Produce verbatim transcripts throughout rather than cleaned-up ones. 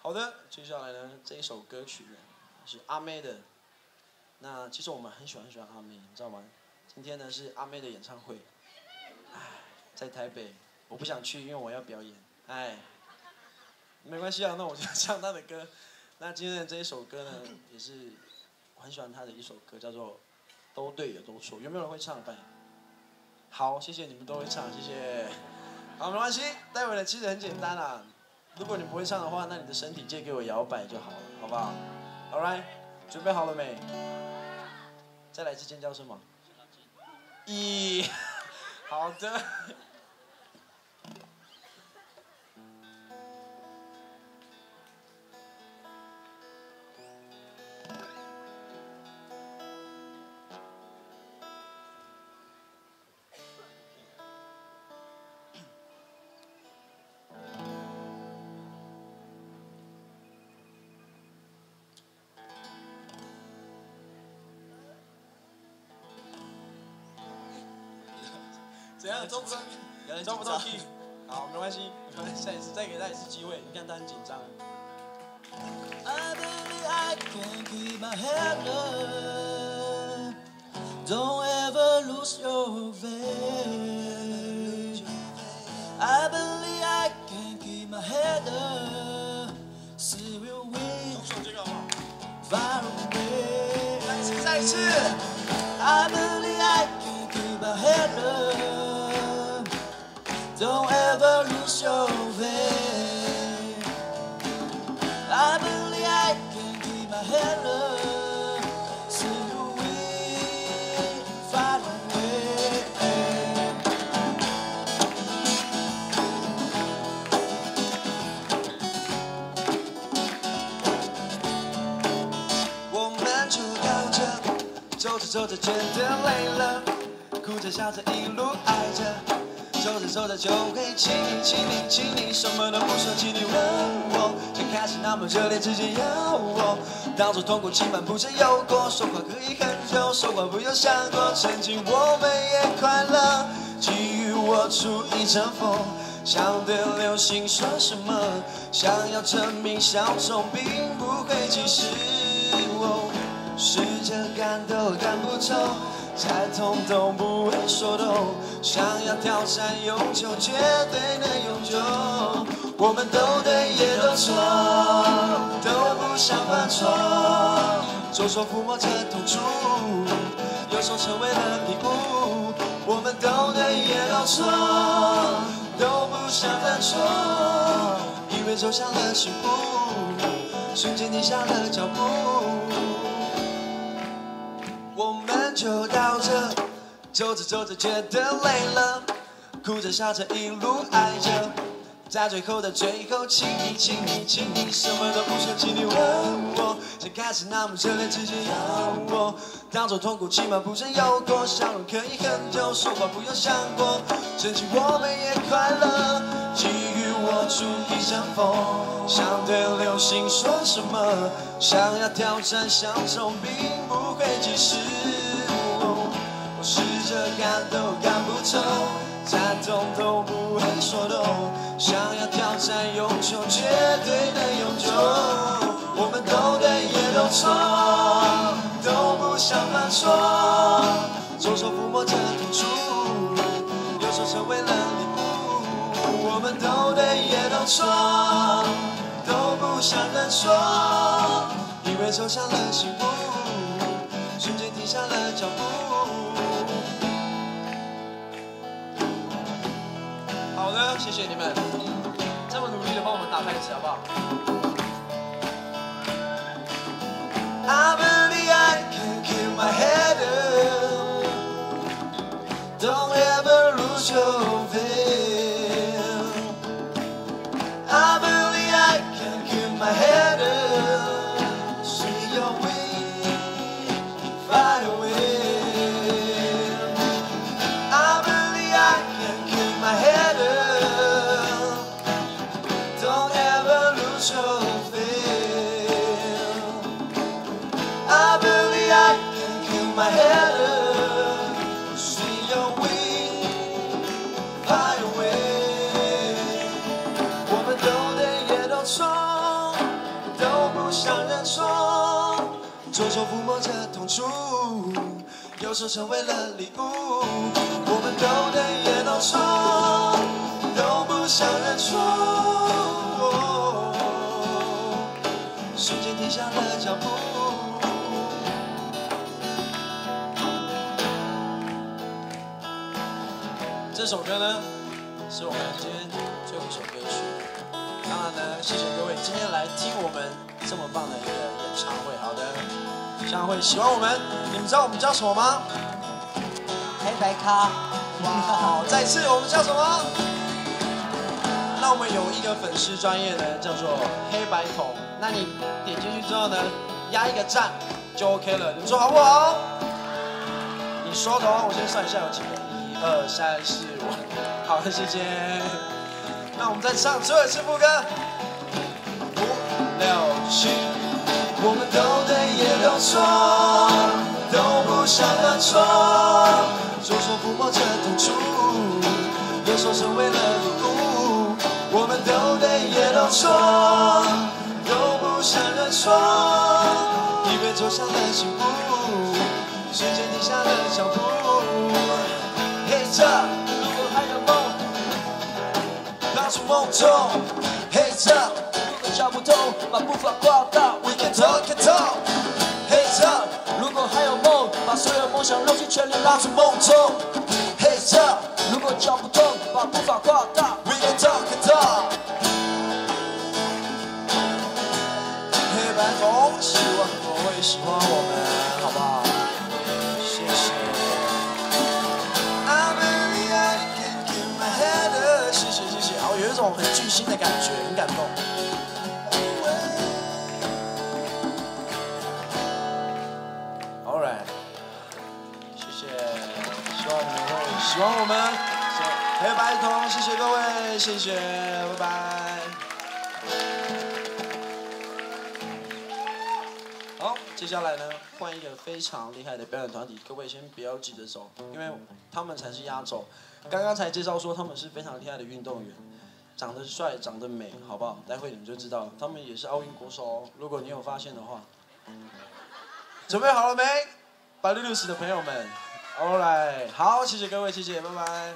好的，接下来呢，这一首歌曲呢是阿妹的。那其实我们很喜欢很喜欢阿妹，你知道吗？今天呢是阿妹的演唱会，唉，在台北，我不想去，因为我要表演。唉，没关系啊，那我就唱她的歌。那今天的这一首歌呢，也是我很喜欢她的一首歌，叫做《都对也都错》。有没有人会唱？拜。好，谢谢你们都会唱，谢谢。好，没关系，待会呢其实很简单啦。如果你不会唱的话，那你的身体借给我摇摆就好了，好不好 ？All right， 准备好了没？再来一次尖叫声吗？一，好的。怎样？抓不到 key， 抓不到 key。好，没关系，下一次再给他一次机会。你看他很紧张。I believe I can keep my head up. Don't ever lose your faith. I believe I can keep my head up. See we'll win. Far away. 再一次，再一次。I believe I can keep my head up.Don't ever lose your faith. I believe I can keep my head up. See you win far away. 我们就到这，走着走着觉得累了，哭着笑着一路爱着。走着走着就会亲你亲你亲你，什么都不说，请你吻我，先开始那么热烈，直接要我。当作痛苦期满不曾有过，说话可以很久，说话不用想过，曾经我们也快乐。给予我出一阵风，想对流星说什么？想要证明小众并不会歧视我，试着感都感不透。再痛都不会说动，想要挑战永久，绝对能永久。我们都对也都错，都不想犯错，左手抚摸着痛楚，右手成为了礼物。我们都对也都错，都不想犯错，以为走向了幸福，瞬间停下了脚步。我们就到这，走着走着觉得累了，哭着笑着一路爱着，在最后的最后，亲你亲你亲你，什么都不说，请你吻我，先开始那么热烈，直接要我，当作痛苦起码不曾有过，笑容可以很久，说话不用想过，曾经我们也快乐，给予我出一阵风，想对流星说什么？想要挑战小众，并不会歧视我，我试着感都感不透，再痛都不会说动，想要挑战永久，绝对能永久。我们都对也都错，都不想犯错，左手抚摸着痛楚，右手成为了礼物。我们都对也都错，都不想认错，以为走向了幸福，瞬间停下了脚步。好的，谢谢你们，这么努力的帮我们打拍子，好不好 ？I believe I can keep my head up. Don't ever lose your faith. I believe I can keep my head up. See your way far away. I believe I can keep my head up. Don't ever lose your faith. 向人说，左手抚摸着痛楚，右手成为了礼物。我们都对也都错，都不向人说。瞬间停下了脚步。这首歌呢，是我们今天最后一首歌曲。当然呢，谢谢各位今天来听我们这么棒的一个演唱会。好的，演唱会喜欢我们，你们知道我们叫什么吗？黑白咖。哇！再次，我们叫什么？那我们有一个粉丝专业呢，叫做黑白桶。那你点进去之后呢，压一个赞就 OK 了。你们说好不好？你说的哦，我先算一下有几个，一二三四五。好的，谢谢。那我们再唱最后一次副歌，五六七，我们都对也都错，都不想认错，左手抚摸着痛楚，右手成为了礼物，我们都对也都错，都不想认错，一杯走向了幸福，瞬间停下了脚步。嘿，这如果还有梦。踏出梦中，嘿着，如果想不通，把步伐跨到 ，We can talk and talk， 嘿着，如果还有梦，把所有梦想揉进全力，拉出梦中，嘿着，如果脚不痛，把步伐跨到 ，We can talk and talk。黑白同，希望各位喜欢我们，好不好？谢谢。谢谢谢谢，哦，有一种很巨星的感觉，很感动。All right， 谢谢，希望你们会喜欢我们。黑白同，谢谢各位，谢谢，拜拜。好，接下来呢，换一个非常厉害的表演团体，各位先不要急着走，因为他们才是压轴。刚刚才介绍说他们是非常厉害的运动员，长得帅，长得美，好不好？待会你们就知道了，他们也是奥运国手哦。如果你有发现的话，准备好了没？百六六十的朋友们 ，All right， 好，谢谢各位，谢谢，拜拜。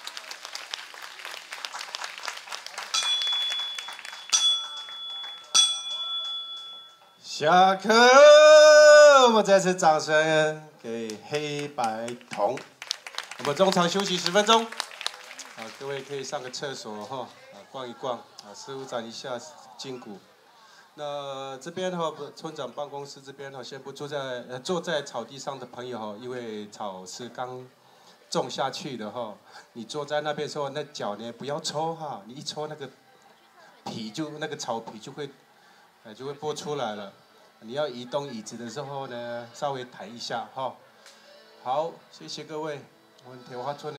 下课，我们再次掌声给黑白同。我们中场休息十分钟，啊，各位可以上个厕所哈，啊，逛一逛，啊，舒展一下筋骨。那这边哈，村长办公室这边哈，先不坐在呃坐在草地上的朋友哈，因为草是刚种下去的哈，你坐在那边的时候，那脚呢不要抽哈，你一抽那个皮就那个草皮就会，呃就会拨出来了。你要移动椅子的时候呢，稍微抬一下哈。好，谢谢各位。我们铁花村。